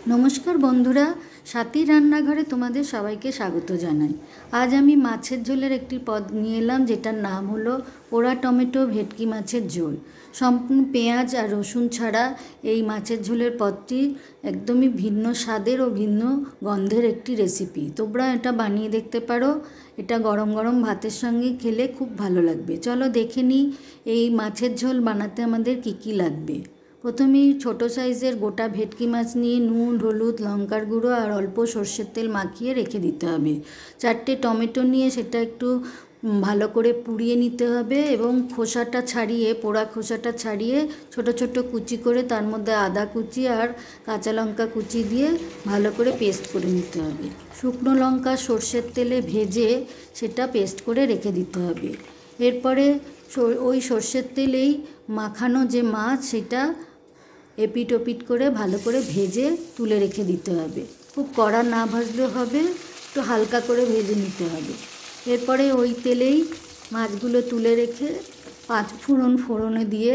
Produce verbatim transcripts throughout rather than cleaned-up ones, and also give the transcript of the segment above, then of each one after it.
नमस्कार बंधुरा साथी रान्नाघरे तुम्हारे सबाइके स्वागत जानाई। आज आमी माछेर झोलेर एकटी पद निये एलाम जेटार नाम हलो पोड़ा टमेटो भेटकी माछेर झोल। सम्पूर्ण पेঁয়াজ और रसुन छाड़ा এই মাছের ঝোলের পদটি একদমই ভিন্ন স্বাদের ও ভিন্ন গন্ধের একটি রেসিপি। তোমরা এটা বানিয়ে দেখতে পারো। এটা গরম গরম ভাতের সঙ্গে খেলে খুব ভালো লাগবে। চলো দেখে নিই এই মাছের ঝোল বানাতে আমাদের কি কি লাগবে। প্রথমেই ছোটো সাইজের গোটা ভেটকি মাছ নিয়ে নুন হলুদ লঙ্কার গুঁড়ো আর অল্প সর্ষের তেল মাখিয়ে রেখে দিতে হবে। চারটে টমেটো নিয়ে সেটা একটু ভালো করে পুড়িয়ে নিতে হবে এবং খোসাটা ছাড়িয়ে পোড়া খোসাটা ছাড়িয়ে ছোট ছোট কুচি করে তার মধ্যে আদা কুচি আর কাঁচা লঙ্কা কুচি দিয়ে ভালো করে পেস্ট করে নিতে হবে। শুকনো লঙ্কা সর্ষের তেলে ভেজে সেটা পেস্ট করে রেখে দিতে হবে। এরপরে ওই সর্ষের তেলেই মাখানো যে মাছ সেটা এপিট ওপিট করে ভালো করে ভেজে তুলে রেখে দিতে হবে। খুব কড়া না ভাজলেও হবে, একটু হালকা করে ভেজে নিতে হবে। এরপরে ওই তেলেই মাছগুলো তুলে রেখে পাঁচ ফোড়ন ফোড়নে দিয়ে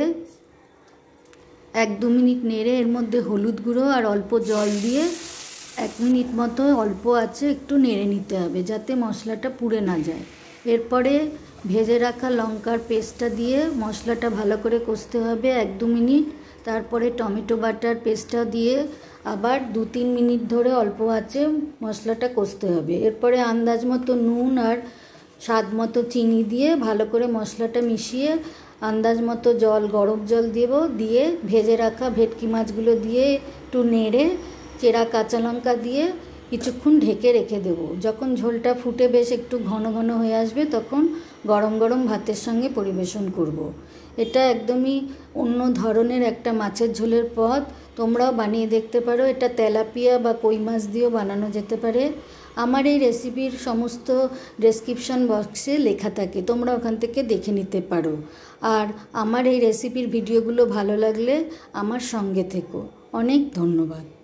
এক দু মিনিট নেড়ে এর মধ্যে হলুদ গুঁড়ো আর অল্প জল দিয়ে এক মিনিট মতো অল্প আছে একটু নেড়ে নিতে হবে যাতে মশলাটা পুড়ে না যায়। এরপরে ভেজে রাখা লঙ্কার পেস্টটা দিয়ে মশলাটা ভালো করে কষতে হবে এক দু মিনিট। তারপরে টমেটো বাটার পেস্টটা দিয়ে আবার দু তিন মিনিট ধরে অল্প আঁচে মশলাটা কষতে হবে। এরপরে আন্দাজ মতো নুন আর স্বাদ মতো চিনি দিয়ে ভালো করে মশলাটা মিশিয়ে আন্দাজ মতো জল গরম জল দেব, দিয়ে ভেজে রাখা ভেটকি মাছগুলো দিয়ে একটু নেড়ে চেরা কাঁচা লঙ্কা দিয়ে কিছুক্ষণ ঢেকে রেখে দেব। যখন ঝোলটা ফুটে বেশ একটু ঘন ঘন হয়ে আসবে তখন গরম গরম ভাতের সঙ্গে পরিবেশন করব। এটা একদমই অন্য ধরনের একটা মাছের ঝোলের পদ, তোমরাও বানিয়ে দেখতে পারো। এটা তেলাপিয়া বা কই মাছ দিয়েও বানানো যেতে পারে। আমার এই রেসিপির সমস্ত ডেসক্রিপশন বক্সে লেখা থাকে, তোমরা ওখান থেকে দেখে নিতে পারো। আর আমার এই রেসিপির ভিডিওগুলো ভালো লাগলে আমার সঙ্গে থেকো। অনেক ধন্যবাদ।